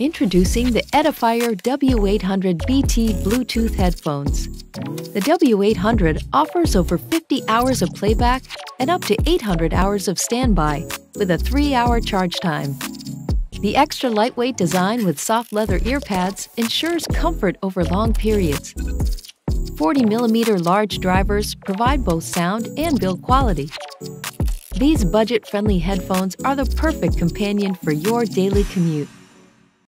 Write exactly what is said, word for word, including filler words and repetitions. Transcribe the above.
Introducing the Edifier W eight hundred B T Bluetooth headphones. The W eight hundred offers over fifty hours of playback and up to eight hundred hours of standby with a three hour charge time. The extra lightweight design with soft leather ear pads ensures comfort over long periods. forty millimeter large drivers provide both sound and build quality. These budget-friendly headphones are the perfect companion for your daily commute.